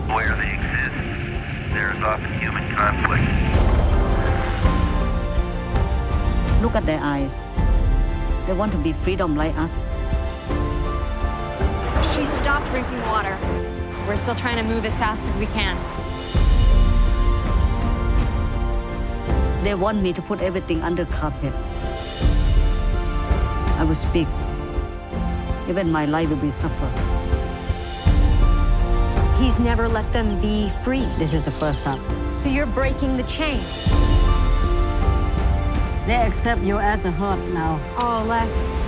Where they exist, there is often human conflict. Look at their eyes. They want to be freedom like us. She stopped drinking water. We're still trying to move as fast as we can. They want me to put everything under carpet. I will speak. Even my life will be suffered. He's never let them be free. This is the first time. So you're breaking the chain. They accept you as the hurt now. Oh, Lek.